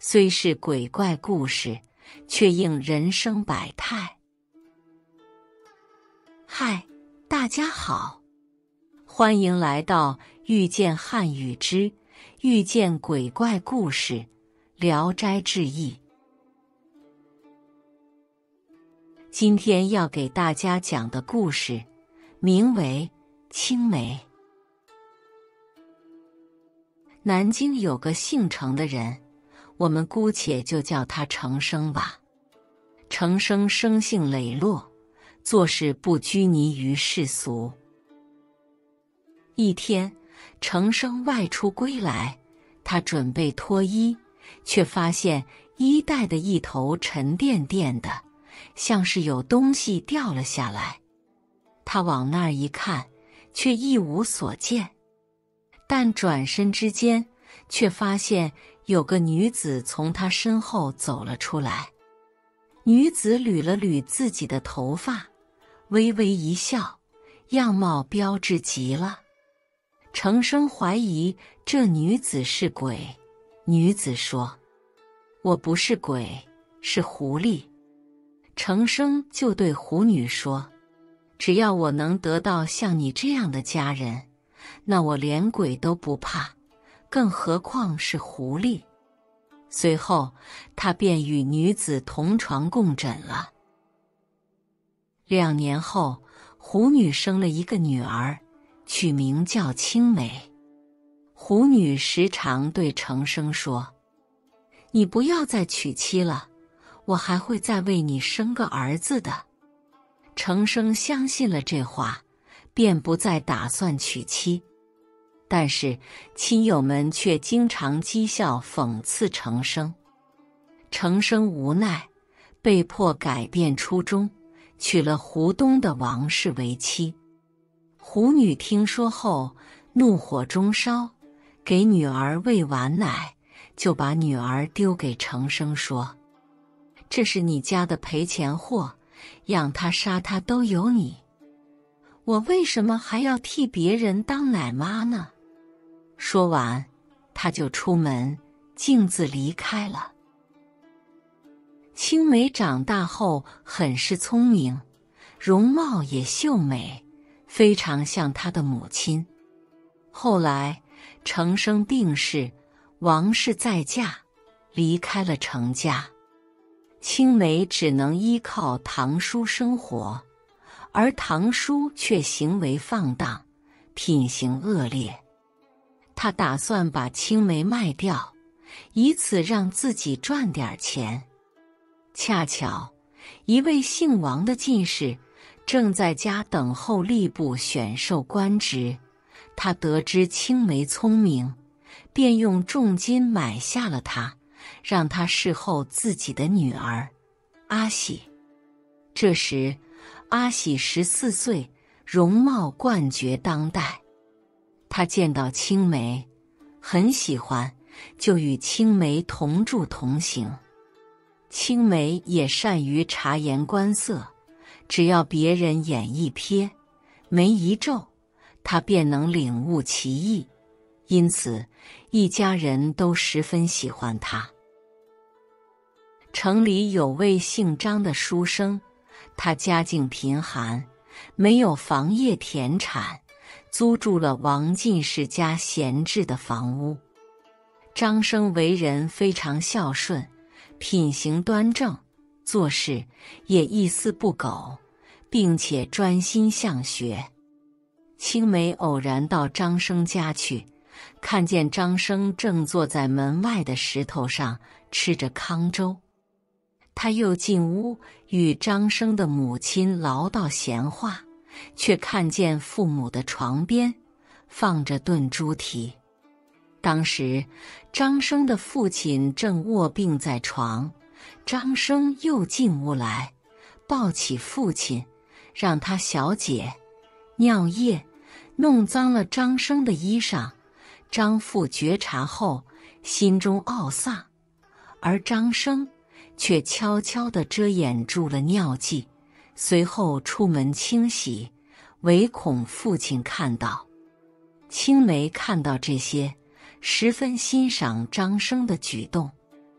虽是鬼怪故事，却应人生百态。嗨，大家好，欢迎来到遇见汉语之遇见鬼怪故事聊斋志异。今天要给大家讲的故事名为青梅。南京有个姓程的人，我们姑且就叫他程生吧。程生生性磊落，做事不拘泥于世俗。一天，程生外出归来，他准备脱衣，却发现衣带的一头沉甸甸的，像是有东西掉了下来。他往那儿一看，却一无所见。但转身之间，却发现有个女子从他身后走了出来。女子捋了捋自己的头发，微微一笑，样貌标致极了。程生怀疑这女子是鬼，女子说：“我不是鬼，是狐狸。”程生就对狐女说：“只要我能得到像你这样的家人，那我连鬼都不怕，更何况是狐狸。”随后，他便与女子同床共枕了。2年后，狐女生了一个女儿，取名叫青梅。狐女时常对程生说：“你不要再娶妻了，我还会再为你生个儿子的。”程生相信了这话，便不再打算娶妻。但是亲友们却经常讥笑讽刺程生。程生无奈，被迫改变初衷，娶了湖东的王氏为妻。狐女听说后，怒火中烧，给女儿喂完奶，就把女儿丢给程生说：“这是你家的赔钱货，养他杀他都有你，我为什么还要替别人当奶妈呢？”说完，他就出门，径自离开了。青梅长大后很是聪明，容貌也秀美，非常像她的母亲。后来程生病逝，王氏再嫁，离开了程家。青梅只能依靠堂叔生活，而堂叔却行为放荡，品行恶劣。他打算把青梅卖掉，以此让自己赚点钱。恰巧，一位姓王的进士正在家等候吏部选授官职，他得知青梅聪明，便用重金买下了她，让她侍候自己的女儿阿喜。这时，阿喜14岁，容貌冠绝当代。他见到青梅，很喜欢，就与青梅同住同行。青梅也善于察言观色，只要别人眼一瞥，眉一皱，他便能领悟其意，因此一家人都十分喜欢他。城里有位姓张的书生，他家境贫寒，没有房业田产，租住了王进士家闲置的房屋。张生为人非常孝顺，品行端正，做事也一丝不苟，并且专心向学。青梅偶然到张生家去，看见张生正坐在门外的石头上吃着糠粥。他又进屋与张生的母亲唠叨闲话，却看见父母的床边放着炖猪蹄。当时张生的父亲正卧病在床，张生又进屋来，抱起父亲，让他小解尿液，弄脏了张生的衣裳。张父觉察后，心中懊丧，而张生却悄悄地遮掩住了尿迹，随后出门清洗，唯恐父亲看到。青梅看到这些，十分欣赏张生的举动。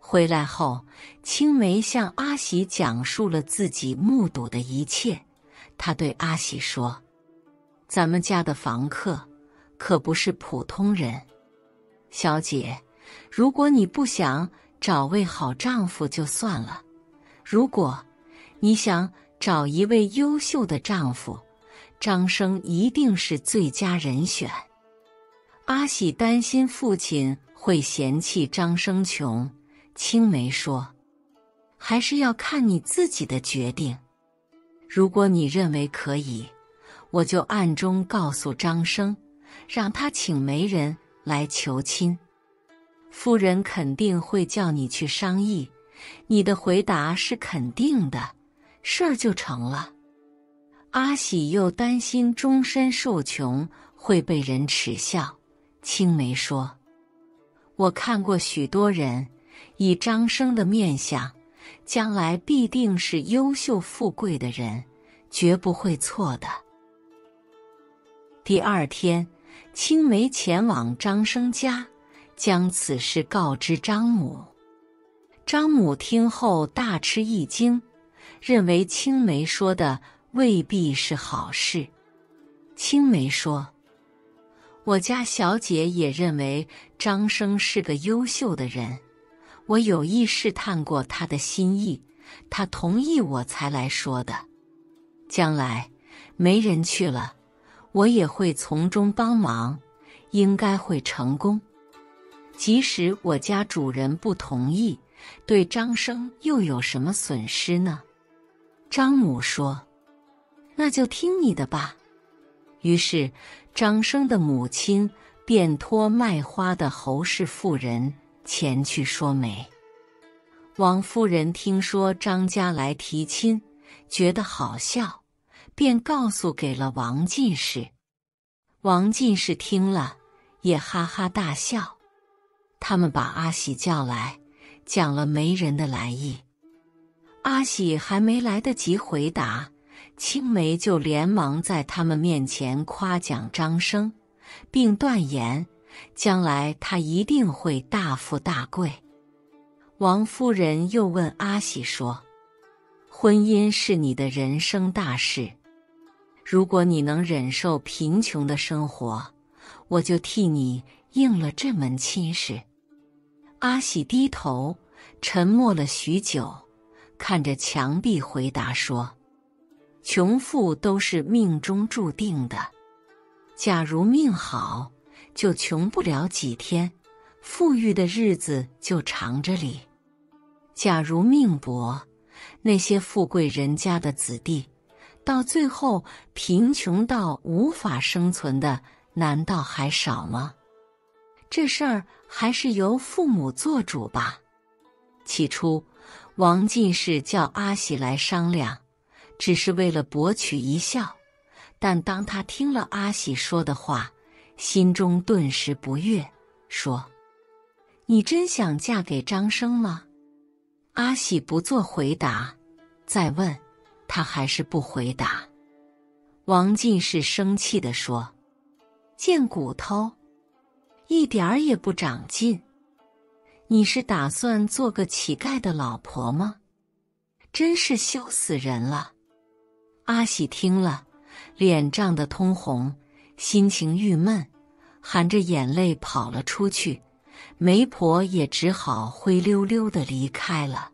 回来后，青梅向阿喜讲述了自己目睹的一切。她对阿喜说：“咱们家的房客可不是普通人，小姐，如果你不想找位好丈夫就算了，如果你想找一位优秀的丈夫，张生一定是最佳人选。”阿喜担心父亲会嫌弃张生穷，青梅说：“还是要看你自己的决定。如果你认为可以，我就暗中告诉张生，让他请媒人来求亲。夫人肯定会叫你去商议，你的回答是肯定的，事儿就成了。”阿喜又担心终身受穷会被人耻笑，青梅说：“我看过许多人，以张生的面相，将来必定是优秀富贵的人，绝不会错的。”第二天，青梅前往张生家，将此事告知张母。张母听后大吃一惊，认为青梅说的未必是好事。青梅说：“我家小姐也认为张生是个优秀的人，我有意试探过他的心意，他同意我才来说的。将来没人去了，我也会从中帮忙，应该会成功。即使我家主人不同意，对张生又有什么损失呢？”张母说：“那就听你的吧。”于是张生的母亲便托卖花的侯氏妇人前去说媒。王夫人听说张家来提亲，觉得好笑，便告诉给了王进士。王进士听了也哈哈大笑。他们把阿喜叫来，讲了媒人的来意。阿喜还没来得及回答，青梅就连忙在他们面前夸奖张生，并断言将来他一定会大富大贵。王夫人又问阿喜说：“婚姻是你的人生大事，如果你能忍受贫穷的生活，我就替你应了这门亲事。”阿喜低头沉默了许久，看着墙壁回答说：“穷富都是命中注定的，假如命好，就穷不了几天，富裕的日子就长着哩；假如命薄，那些富贵人家的子弟，到最后贫穷到无法生存的，难道还少吗？这事儿还是由父母做主吧。”起初，王进士叫阿喜来商量，只是为了博取一笑，但当他听了阿喜说的话，心中顿时不悦，说：“你真想嫁给张生吗？”阿喜不做回答，再问，他还是不回答。王进士生气地说：“贱骨头，一点儿也不长进。你是打算做个乞丐的老婆吗？真是羞死人了。”阿喜听了，脸涨得通红，心情郁闷，含着眼泪跑了出去，媒婆也只好灰溜溜地离开了。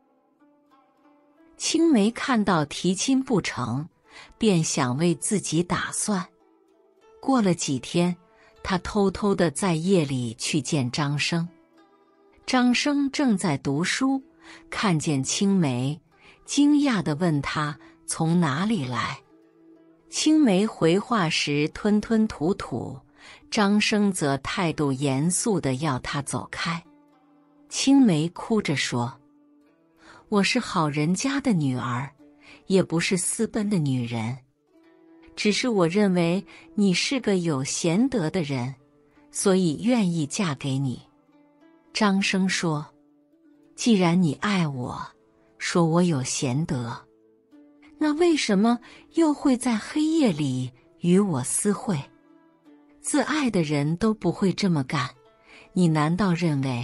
青梅看到提亲不成，便想为自己打算。过了几天，她偷偷地在夜里去见张生。张生正在读书，看见青梅，惊讶地问他从哪里来。青梅回话时吞吞吐吐，张生则态度严肃地要他走开。青梅哭着说：“我是好人家的女儿，也不是私奔的女人，只是我认为你是个有贤德的人，所以愿意嫁给你。”张生说：“既然你爱我，说我有贤德，那为什么又会在黑夜里与我私会？自爱的人都不会这么干，你难道认为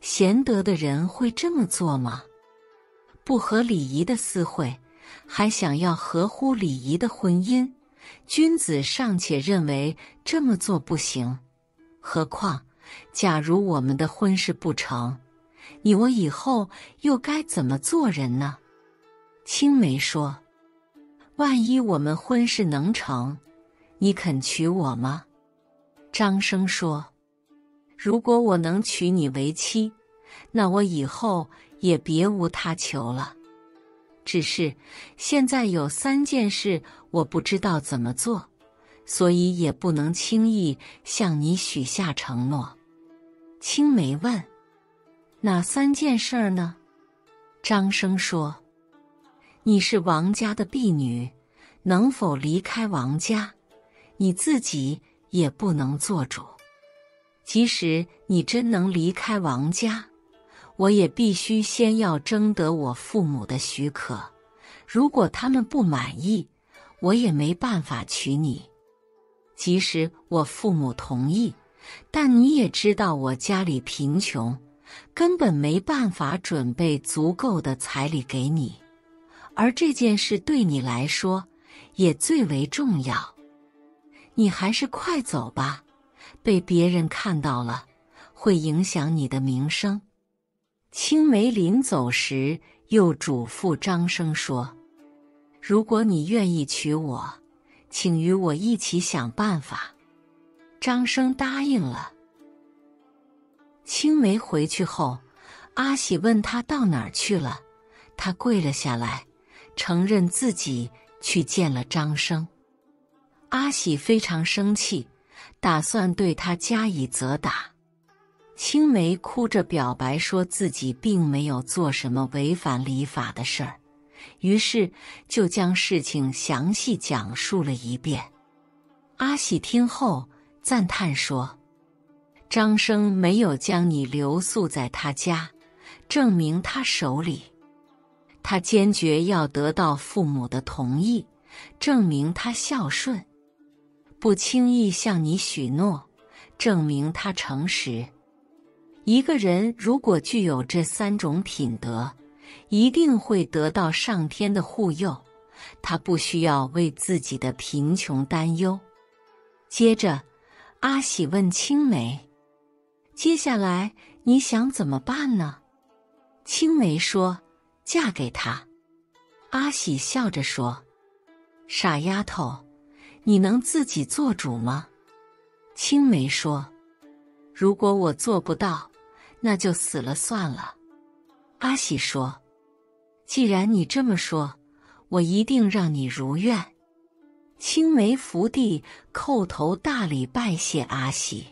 贤德的人会这么做吗？不合礼仪的私会，还想要合乎礼仪的婚姻，君子尚且认为这么做不行，何况假如我们的婚事不成，你我以后又该怎么做人呢？青梅说：万一我们婚事能成，你肯娶我吗？张生说：如果我能娶你为妻，那我以后也别无他求了。只是现在有3件事我不知道怎么做，所以也不能轻易向你许下承诺。青梅问：哪3件事呢？张生说：你是王家的婢女，能否离开王家，你自己也不能做主。即使你真能离开王家，我也必须先要征得我父母的许可，如果他们不满意，我也没办法娶你。即使我父母同意，但你也知道我家里贫穷，根本没办法准备足够的彩礼给你，而这件事对你来说也最为重要。你还是快走吧，被别人看到了，会影响你的名声。青梅临走时又嘱咐张生说：如果你愿意娶我，请与我一起想办法。张生答应了。青梅回去后，阿喜问他到哪儿去了，他跪了下来，承认自己去见了张生。阿喜非常生气，打算对他加以责打。青梅哭着表白说自己并没有做什么违反礼法的事儿，于是就将事情详细讲述了一遍。阿喜听后赞叹说：张生没有将你留宿在他家，证明他守礼；他坚决要得到父母的同意，证明他孝顺；不轻易向你许诺，证明他诚实。一个人如果具有这3种品德，一定会得到上天的护佑，他不需要为自己的贫穷担忧。接着，阿喜问青梅：接下来你想怎么办呢？青梅说：嫁给他。阿喜笑着说：傻丫头，你能自己做主吗？青梅说：如果我做不到，那就死了算了。阿喜说：既然你这么说，我一定让你如愿。青梅伏地叩头大礼拜谢阿喜。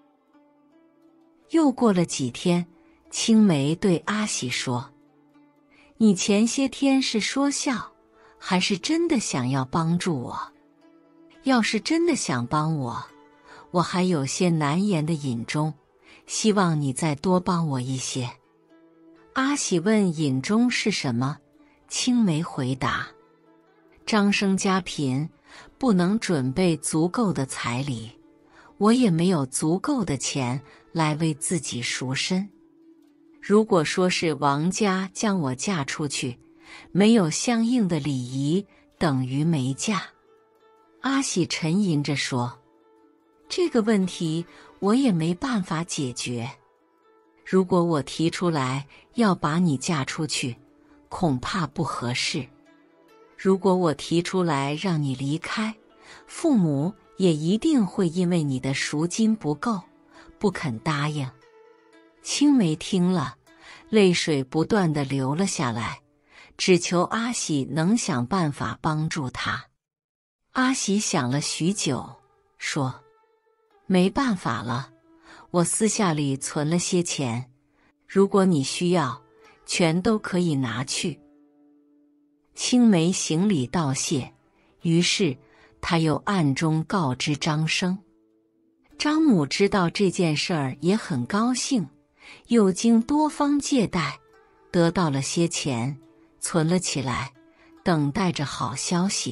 又过了几天，青梅对阿喜说：你前些天是说笑，还是真的想要帮助我？要是真的想帮我，我还有些难言的隐衷，希望你再多帮我一些。阿喜问隐衷是什么？青梅回答：张生家贫，不能准备足够的彩礼，我也没有足够的钱来为自己赎身。如果说是王家将我嫁出去，没有相应的礼仪，等于没嫁。阿喜沉吟着说：这个问题我也没办法解决。如果我提出来要把你嫁出去，恐怕不合适；如果我提出来让你离开，父母也一定会因为你的赎金不够，不肯答应。青梅听了，泪水不断地流了下来，只求阿喜能想办法帮助他。阿喜想了许久，说：没办法了，我私下里存了些钱，如果你需要，全都可以拿去。青梅行礼道谢，于是他又暗中告知张生。张母知道这件事儿也很高兴，又经多方借贷，得到了些钱，存了起来，等待着好消息。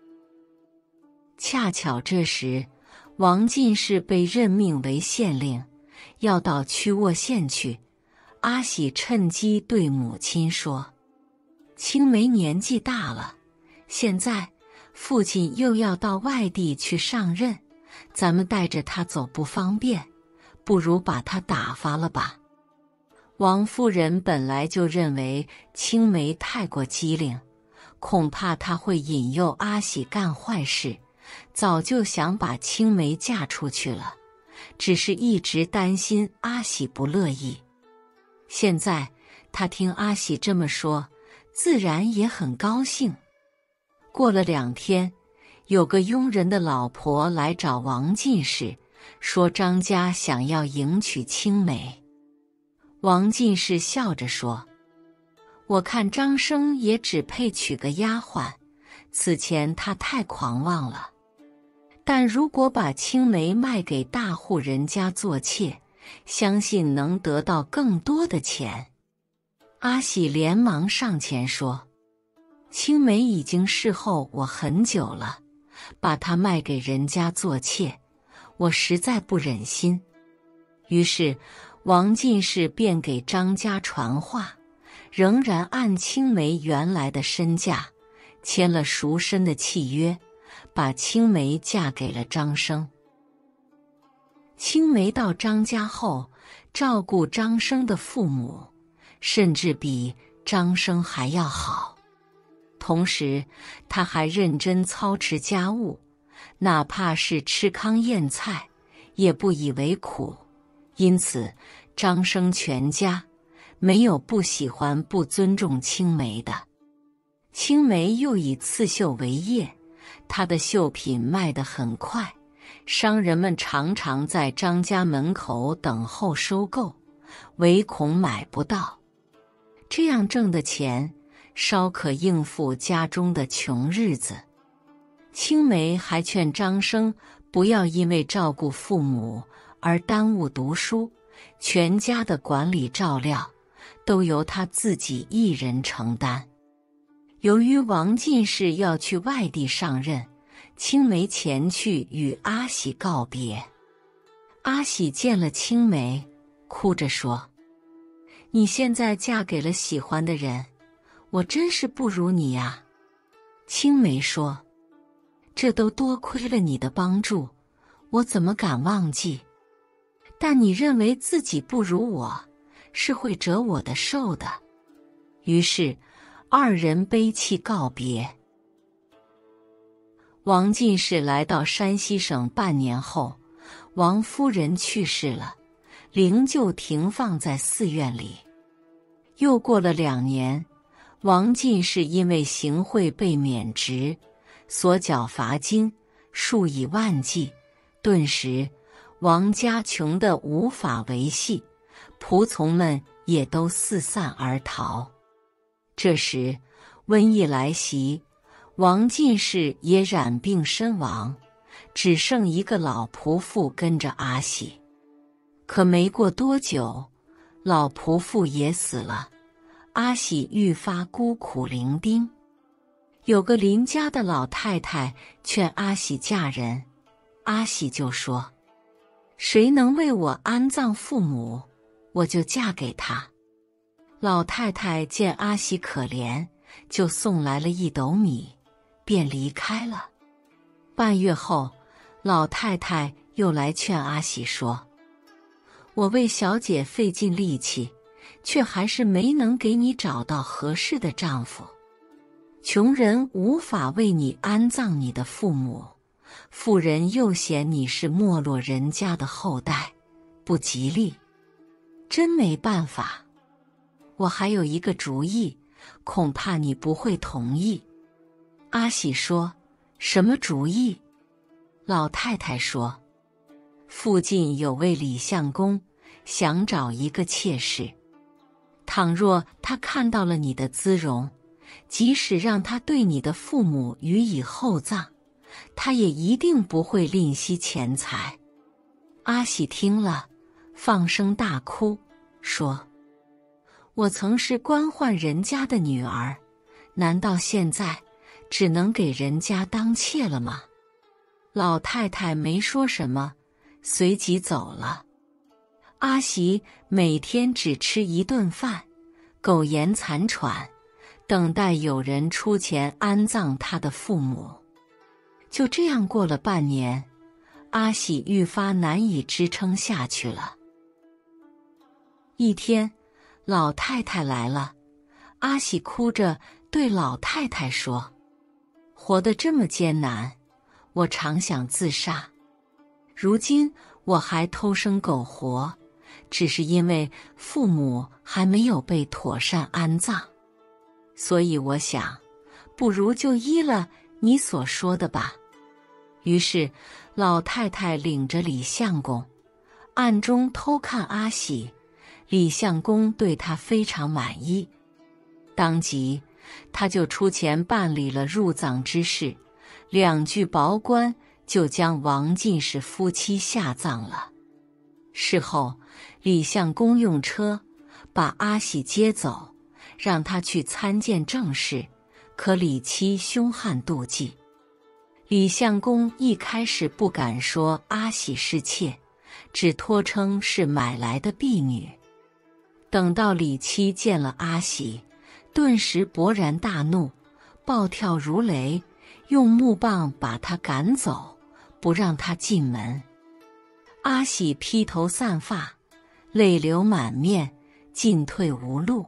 恰巧这时，王进士被任命为县令，要到曲沃县去， 阿喜趁机对母亲说：“青梅年纪大了，现在父亲又要到外地去上任，咱们带着他走不方便，不如把他打发了吧。”王夫人本来就认为青梅太过机灵，恐怕她会引诱阿喜干坏事，早就想把青梅嫁出去了，只是一直担心阿喜不乐意。现在她听阿喜这么说，自然也很高兴。过了2天，有个佣人的老婆来找王进士，说张家想要迎娶青梅。王进士笑着说：“我看张生也只配娶个丫鬟，此前他太狂妄了。但如果把青梅卖给大户人家做妾，相信能得到更多的钱。”阿喜连忙上前说：“青梅已经侍候我很久了，把她卖给人家做妾，我实在不忍心。”于是王进士便给张家传话，仍然按青梅原来的身价签了赎身的契约，把青梅嫁给了张生。青梅到张家后，照顾张生的父母，甚至比张生还要好。同时，他还认真操持家务，哪怕是吃糠咽菜，也不以为苦。因此，张生全家没有不喜欢、不尊重青梅的。青梅又以刺绣为业，她的绣品卖得很快，商人们常常在张家门口等候收购，唯恐买不到。这样挣的钱，稍可应付家中的穷日子。青梅还劝张生不要因为照顾父母而耽误读书，全家的管理照料都由他自己一人承担。由于王进士要去外地上任，青梅前去与阿喜告别。阿喜见了青梅，哭着说：“你现在嫁给了喜欢的人，我真是不如你呀。”青梅说：“这都多亏了你的帮助，我怎么敢忘记？但你认为自己不如我，是会折我的寿的。”于是二人悲泣告别。王进士来到山西省半年后，王夫人去世了，灵柩停放在寺院里。又过了2年，王进士因为行贿被免职，所缴罚金数以万计，顿时王家穷得无法维系，仆从们也都四散而逃。这时瘟疫来袭，王进士也染病身亡，只剩一个老仆妇跟着阿喜。可没过多久，老仆妇也死了，阿喜愈发孤苦伶仃。有个邻家的老太太劝阿喜嫁人，阿喜就说：“谁能为我安葬父母，我就嫁给他。”老太太见阿喜可怜，就送来了1斗米，便离开了。半月后，老太太又来劝阿喜说：“我为小姐费尽力气，却还是没能给你找到合适的丈夫。穷人无法为你安葬你的父母，富人又嫌你是没落人家的后代，不吉利，真没办法。我还有一个主意，恐怕你不会同意。”阿喜说：“什么主意？”老太太说：“附近有位李相公，想找一个妾室。倘若他看到了你的姿容，即使让他对你的父母予以厚葬，他也一定不会吝惜钱财。”阿喜听了，放声大哭，说：“我曾是官宦人家的女儿，难道现在只能给人家当妾了吗？”老太太没说什么，随即走了。 阿喜每天只吃一顿饭，苟延残喘，等待有人出钱安葬他的父母。就这样过了半年，阿喜愈发难以支撑下去了。一天，老太太来了，阿喜哭着对老太太说：“活得这么艰难，我常想自杀。如今我还偷生苟活，只是因为父母还没有被妥善安葬。所以我想，不如就依了你所说的吧。”于是，老太太领着李相公，暗中偷看阿喜。李相公对他非常满意，当即他就出钱办理了入葬之事，2具薄棺就将王进士夫妻下葬了。事后，李相公用车把阿喜接走，让他去参见正室，可李妻凶悍妒忌。李相公一开始不敢说阿喜是妾，只托称是买来的婢女。等到李妻见了阿喜，顿时勃然大怒，暴跳如雷，用木棒把他赶走，不让他进门。阿喜披头散发，泪流满面，进退无路。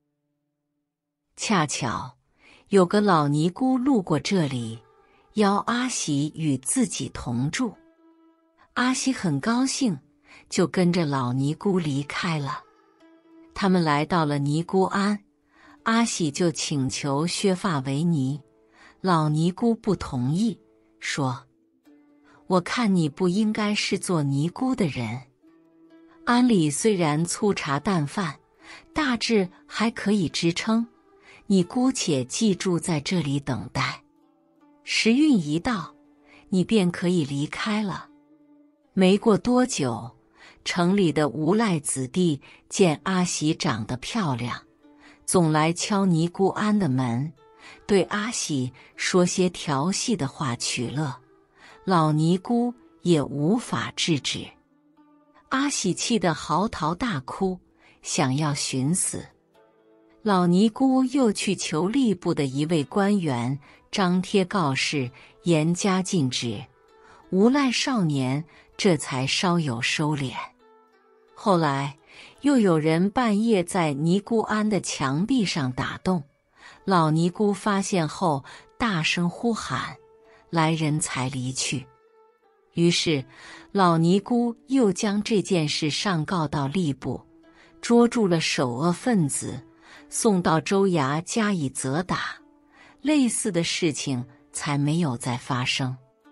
恰巧有个老尼姑路过这里，邀阿喜与自己同住。阿喜很高兴，就跟着老尼姑离开了。他们来到了尼姑庵，阿喜就请求削发为尼，老尼姑不同意，说：“我看你不应该是做尼姑的人。庵里虽然粗茶淡饭，大致还可以支撑，你姑且寄住在这里等待。时运一到，你便可以离开了。”没过多久，城里的无赖子弟见阿喜长得漂亮，总来敲尼姑庵的门，对阿喜说些调戏的话取乐，老尼姑也无法制止。阿喜气得嚎啕大哭，想要寻死。老尼姑又去求吏部的一位官员，张贴告示，严加禁止。无赖少年这才稍有收敛。后来又有人半夜在尼姑庵的墙壁上打洞，老尼姑发现后大声呼喊，来人才离去。于是老尼姑又将这件事上告到吏部，捉住了首恶分子，送到州衙加以责打，类似的事情才没有再发生。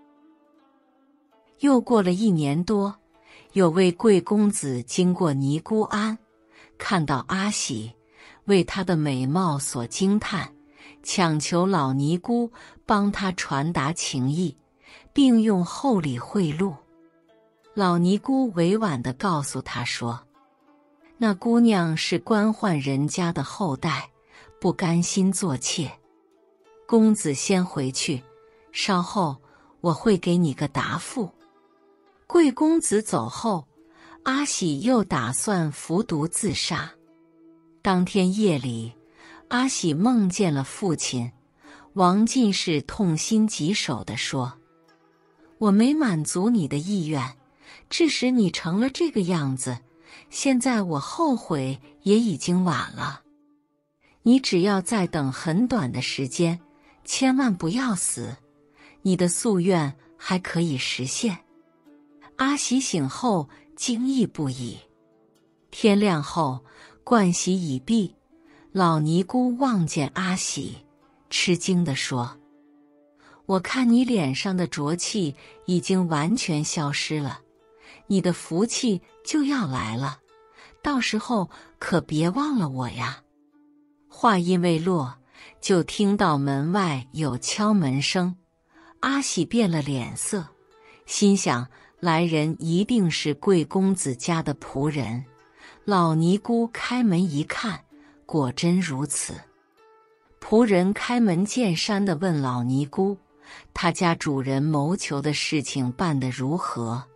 又过了1年多，有位贵公子经过尼姑庵，看到阿喜，为她的美貌所惊叹，强求老尼姑帮他传达情意，并用厚礼贿赂。老尼姑委婉地告诉他说：“那姑娘是官宦人家的后代，不甘心做妾。公子先回去，稍后我会给你个答复。”贵公子走后，阿喜又打算服毒自杀。当天夜里，阿喜梦见了父亲王进士，痛心疾首地说：“我没满足你的意愿，致使你成了这个样子，现在我后悔也已经晚了。你只要再等很短的时间，千万不要死，你的夙愿还可以实现。”阿喜醒后惊异不已。天亮后，盥洗已毕，老尼姑望见阿喜，吃惊地说：“我看你脸上的浊气已经完全消失了，你的福气就要来了，到时候可别忘了我呀。”话音未落，就听到门外有敲门声。阿喜变了脸色，心想来人一定是贵公子家的仆人。老尼姑开门一看，果真如此。仆人开门见山地问老尼姑，他家主人谋求的事情办得如何？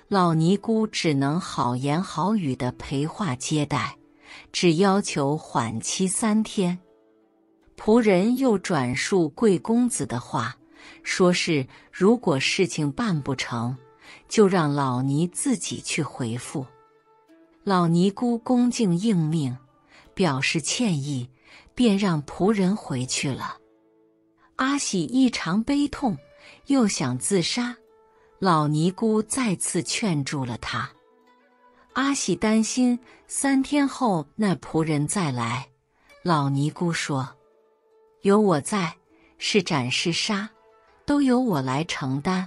老尼姑只能好言好语地陪话接待，只要求缓期3天。仆人又转述贵公子的话，说是如果事情办不成，就让老尼自己去回复。老尼姑恭敬应命，表示歉意，便让仆人回去了。阿喜异常悲痛，又想自杀，老尼姑再次劝住了他。阿喜担心3天后那仆人再来，老尼姑说：“有我在，是斩是杀，都由我来承担。”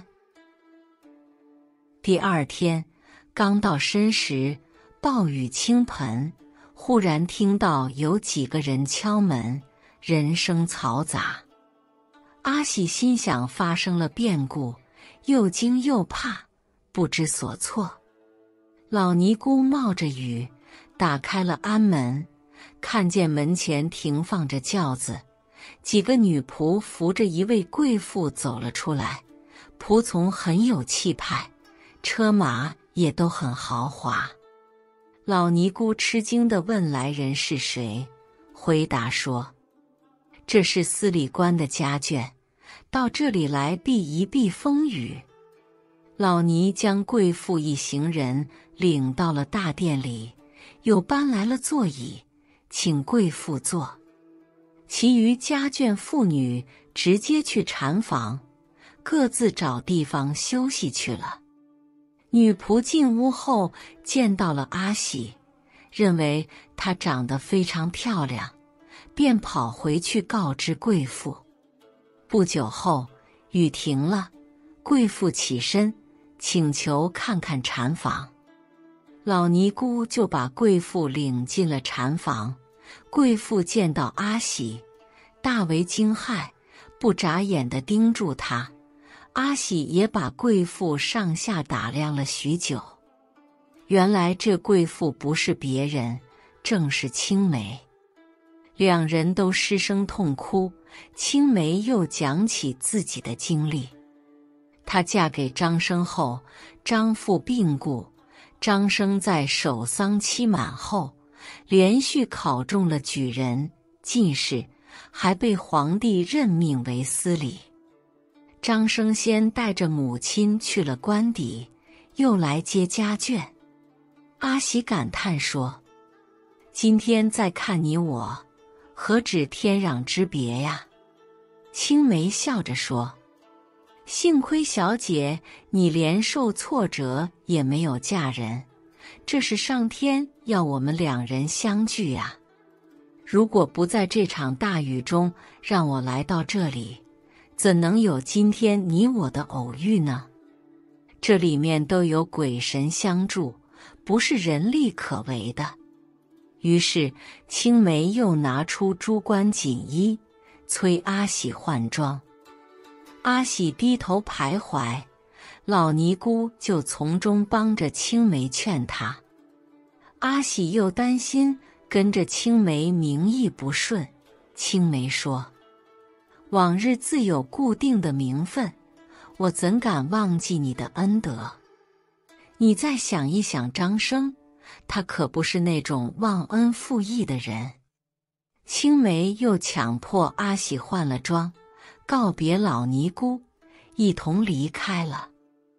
第2天，刚到申时，暴雨倾盆，忽然听到有几个人敲门，人声嘈杂。阿喜心想发生了变故，又惊又怕，不知所措。老尼姑冒着雨打开了安门，看见门前停放着轿子，几个女仆扶着一位贵妇走了出来，仆从很有气派，车马也都很豪华。老尼姑吃惊地问来人是谁，回答说：“这是司礼官的家眷，到这里来避一避风雨。”老尼将贵妇一行人领到了大殿里，又搬来了座椅，请贵妇坐。其余家眷妇女直接去禅房，各自找地方休息去了。女仆进屋后见到了阿喜，认为她长得非常漂亮，便跑回去告知贵妇。不久后，雨停了，贵妇起身请求看看禅房。老尼姑就把贵妇领进了禅房。贵妇见到阿喜，大为惊骇，不眨眼地盯住他。阿喜也把贵妇上下打量了许久。原来这贵妇不是别人，正是青梅。两人都失声痛哭，青梅又讲起自己的经历。她嫁给张生后，张父病故，张生在守丧期满后，连续考中了举人、进士，还被皇帝任命为司礼。张生先带着母亲去了官邸，又来接家眷。阿喜感叹说：“今天再看你我，何止天壤之别呀？”青梅笑着说：“幸亏小姐你连受挫折也没有嫁人，这是上天要我们两人相聚呀。如果不在这场大雨中让我来到这里，怎能有今天你我的偶遇呢？这里面都有鬼神相助，不是人力可为的。”于是青梅又拿出珠冠锦衣，催阿喜换装。阿喜低头徘徊，老尼姑就从中帮着青梅劝他。阿喜又担心跟着青梅名义不顺，青梅说：“往日自有固定的名分，我怎敢忘记你的恩德？你再想一想张生，他可不是那种忘恩负义的人。”青梅又强迫阿喜换了装，告别老尼姑，一同离开了。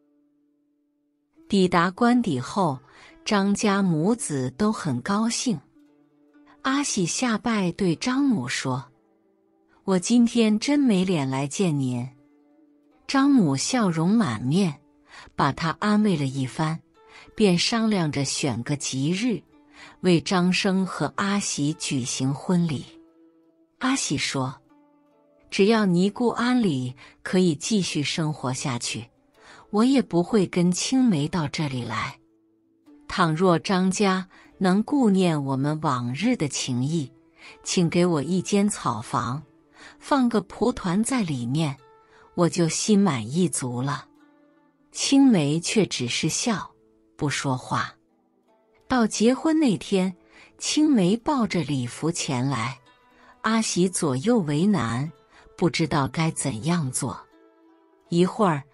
抵达官邸后，张家母子都很高兴。阿喜下拜对张母说：“我今天真没脸来见您。”张母笑容满面，把他安慰了一番，便商量着选个吉日，为张生和阿喜举行婚礼。阿喜说：“只要尼姑安里可以继续生活下去，我也不会跟青梅到这里来。倘若张家能顾念我们往日的情谊，请给我一间草房，放个蒲团在里面，我就心满意足了。”青梅却只是笑，不说话。到结婚那天，青梅抱着礼服前来，阿喜左右为难，不知道该怎样做。一会儿，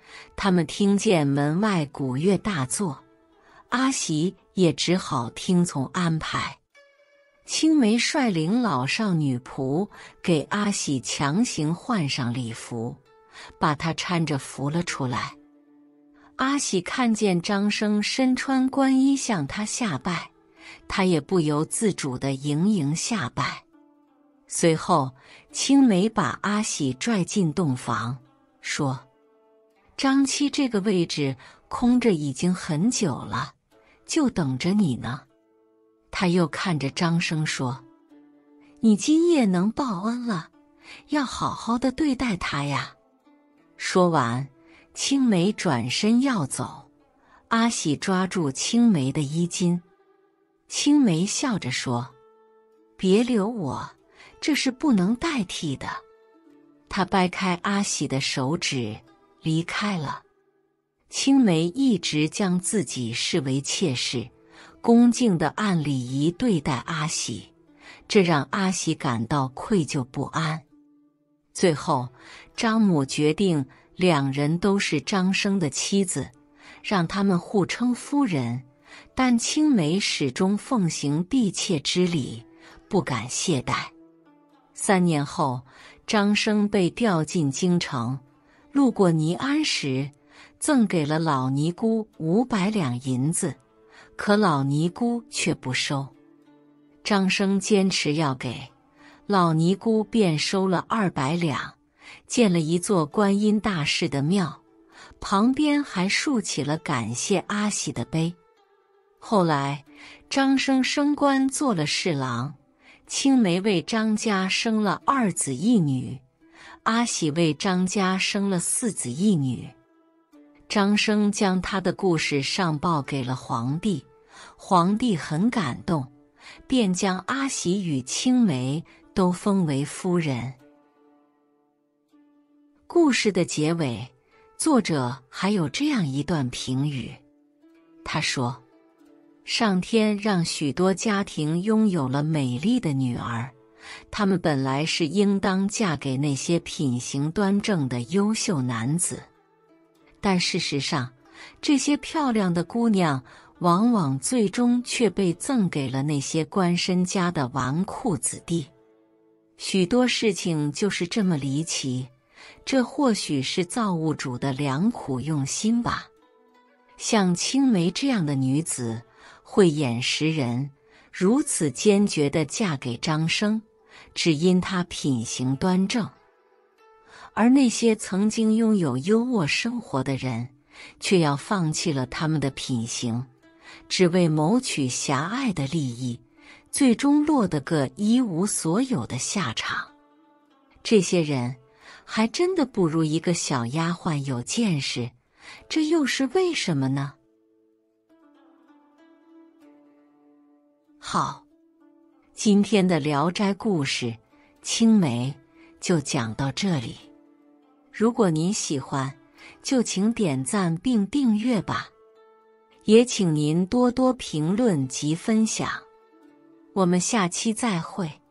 他们听见门外鼓乐大作，阿喜也只好听从安排。青梅率领老少女仆给阿喜强行换上礼服，把他搀着扶了出来。阿喜看见张生身穿官衣向他下拜，他也不由自主地迎下拜。随后青梅把阿喜拽进洞房，说：张七这个位置空着已经很久了，就等着你呢。他又看着张生说：你今夜能报恩了，要好好的对待他呀。说完，青梅转身要走，阿喜抓住青梅的衣襟。青梅笑着说：别留我，这是不能代替的。他掰开阿喜的手指，离开了。青梅一直将自己视为妾室，恭敬地按礼仪对待阿喜，这让阿喜感到愧疚不安。最后，张母决定两人都是张生的妻子，让他们互称夫人，但青梅始终奉行婢妾之礼，不敢懈怠。3年后，张生被调进京城，路过尼安时，赠给了老尼姑500两银子，可老尼姑却不收。张生坚持要给，老尼姑便收了200两，建了一座观音大士的庙，旁边还竖起了感谢阿喜的碑。后来张生升官做了侍郎，青梅为张家生了2子1女，阿喜为张家生了4子1女。张生将他的故事上报给了皇帝，皇帝很感动，便将阿喜与青梅都封为夫人。故事的结尾，作者还有这样一段评语，他说：上天让许多家庭拥有了美丽的女儿，她们本来是应当嫁给那些品行端正的优秀男子，但事实上，这些漂亮的姑娘往往最终却被赠给了那些官绅家的纨绔子弟。许多事情就是这么离奇，这或许是造物主的良苦用心吧。像青梅这样的女子，慧眼识人，如此坚决地嫁给张生，只因他品行端正。而那些曾经拥有优渥生活的人，却要放弃了他们的品行，只为谋取狭隘的利益，最终落得个一无所有的下场。这些人还真的不如一个小丫鬟有见识，这又是为什么呢？好，今天的《聊斋故事》青梅就讲到这里。如果您喜欢，就请点赞并订阅吧，也请您多多评论及分享。我们下期再会。